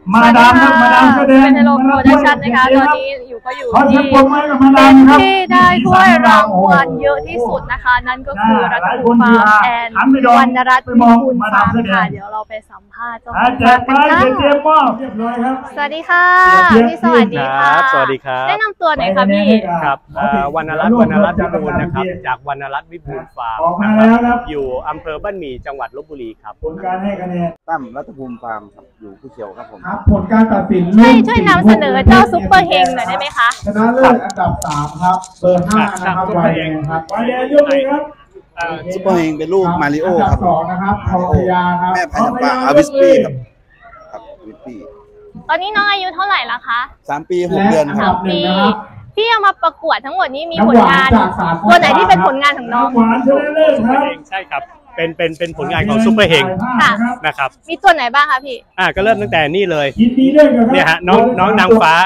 มาดามครับมาดามแสดงเป็นโลโปรดักชั่นนะคะตอนนี้อยู่ที่เป็นที่ได้ถ้วยรางวัลเยอะที่สุดนะคะนั่นก็คือรัตภูมิฟาร์มแอนวรรณรัตน์วิบูลย์ฟาร์มค่ะเดี๋ยวเราไปสัมภาษณ์เจ้าของฟาร์มกันค่ะสวัสดีค่ะพี่สวัสดีค่ะสวัสดีครับแนะนำตัวหน่อยค่ะพี่ครับวรรณรัตน์วิบูลย์นะครับจากวรรณรัตน์วิบูลย์ฟาร์มนะครับอยู่อำเภอบ้านหมี่จังหวัดลพบุรีครับผลการให้คะแนนตั้มรัตภูมิฟาร์มครับอยู่ผู้เขียวครับผมครับผลการตัดสินช่วยนำเสนอเจ้าซุปเปอร์เฮงหน่อยได้ไหมคะชนะเลิศอันดับ3ครับเบอร์5นะครับไวแดงครับไวแดงยกเลยครับซุปเปอร์เฮงเป็นลูกมาริโอครับ 2นะครับทองพยาครับแม่พันธุ์ป่าอาวิสปี้ครับอาวิสปี้ตอนนี้น้องอายุเท่าไหร่ละคะ 3 ปี 6 เดือนครับ 3 ปีที่เอามาประกวดทั้งหมดนี้มีผลงานตัวไหนที่เป็นผลงานของน้องใช่ครับเป็นผลงานของซุปเปอร์เฮงนะครับมีตัวไหนบ้างคะพี่ก็เริ่มตั้งแต่นี่เลยเนี่ยฮะน้องนางฟ้า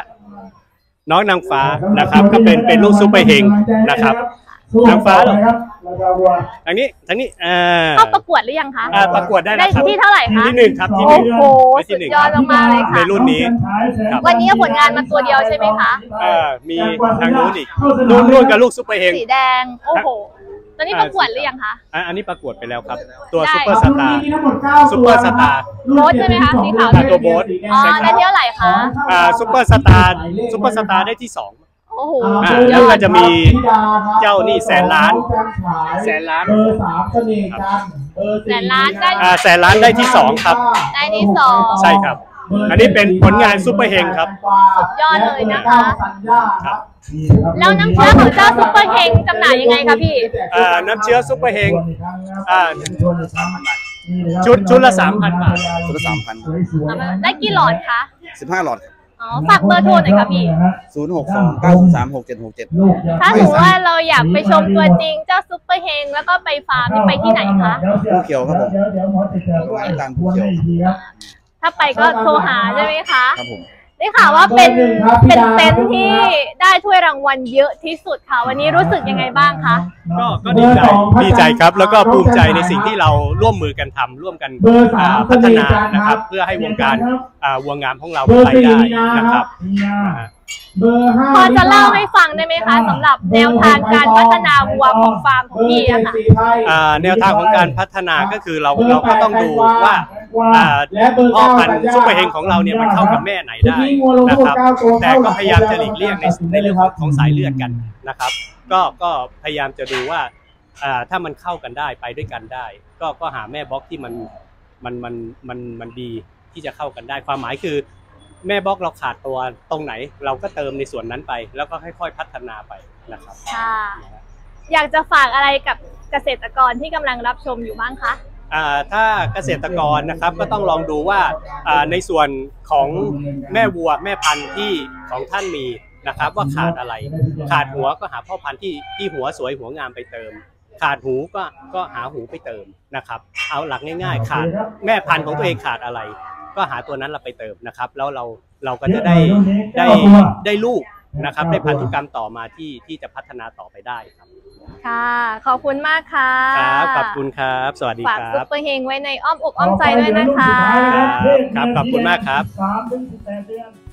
นะครับก็เป็นลูกซุปเปอร์เฮงนะครับนางฟ้าหรอทางนี้เข้าประกวดหรือยังคะประกวดได้แล้วครับที่เท่าไหร่คะที่1ครับที่1 โอ้โหสุดยอดมากเลยค่ะในรุ่นนี้วันนี้ผลงานมาตัวเดียวใช่ไหมคะมีทางนู้นอีกนู่นกับลูกซุปเปอร์เฮงสีแดงโอ้โหตอนนี้ประกวดหรือยังคะอันนี้ประกวดไปแล้วครับตัวซุปเปอร์สตาร์โบ๊ทใช่ไหมคะสีขาวตัวโบ๊ทได้เท่าไหร่คะซุปเปอร์สตาร์ได้ที่2 โอ้โหแล้วก็จะมีเจ้านี่แสนล้านเบอร์3เสน่ห์จันทร์แสนล้านได้แสนล้านได้ที่2ครับได้ที่2 ใช่ครับอันนี้เป็นผลงานซุปเปอร์เฮงครับสุดยอดเลยนะคะแล้วน้ำเชื้อของเจ้าซุปเปอร์เฮงจำหน่ายยังไงคะพี่น้ำเชื้อซุปเปอร์เฮงชุดละ 3,000 บาทชุดละ 3,000 ได้กี่หลอดคะ 15 หลอดฝากเบอร์โทรหน่อยค่ะพี่ 062-903-6767 ถ้าสมมติว่าเราอยากไปชมตัวจริงเจ้าซุปเปอร์เฮงแล้วก็ไปฟาร์มไปที่ไหนคะผู้เขียวครับผมงานผู้เขียวถ้าไปก็โทรหาใช่ไหมคะครับผมได้ข่าวว่าเป็นเต็นท์ที่ได้ถ้วยรางวัลเยอะที่สุดค่ะวันนี้รู้สึกยังไงบ้างคะก็ดีใจครับแล้วก็ภูมิใจในสิ่งที่เราร่วมมือกันทำร่วมกันพัฒนานะครับเพื่อให้วงการวัวงามของเราไปได้นะครับพอจะเล่าให้ฟังได้ไหมคะสำหรับแนวทางการพัฒนาวัวของฟาร์มของพี่อะค่ะแนวทางของการพัฒนาก็คือเราก็ต้องดูว่าพ่อพันธุ์ซุปเปอร์เฮงของเราเนี่ยมันเข้ากับแม่ไหนได้นะครับแต่ก็พยายามจะหลีกเลี่ยงในเรื่องของสายเลือดกันนะครับก็พยายามจะดูว่าถ้ามันเข้ากันได้ไปด้วยกันได้ก็หาแม่บล็อกที่มันดีที่จะเข้ากันได้ความหมายคือแม่บล็อกเราขาดตัวตรงไหนเราก็เติมในส่วนนั้นไปแล้วก็ค่อยๆพัฒนาไปนะครับค่ะอยากจะฝากอะไรกับเกษตรกรที่กำลังรับชมอยู่บ้างคะถ้าเกษตรกรนะครับก็ต้องลองดูว่าในส่วนของแม่วัวแม่พันธุ์ที่ของท่านมีนะครับว่าขาดอะไรขาดหัวก็หาพ่อพันธุ์ที่หัวสวยหัวงามไปเติมขาดหูก็หาหูไปเติมนะครับเอาหลักง่ายๆขาดแม่พันธุ์ของตัวเองขาดอะไรก็หาตัวนั้นเราไปเติมนะครับแล้วเราก็จะได้ลูกนะครับได้พันธุกรรมต่อมาที่จะพัฒนาต่อไปได้ครับค่ะขอบคุณมากค่ะครับขอบคุณครับสวัสดีครับฝากซุปเปอร์เฮงไว้ในอ้อมอกอ้อมใจด้วยนะคะครับขอบคุณมากครับ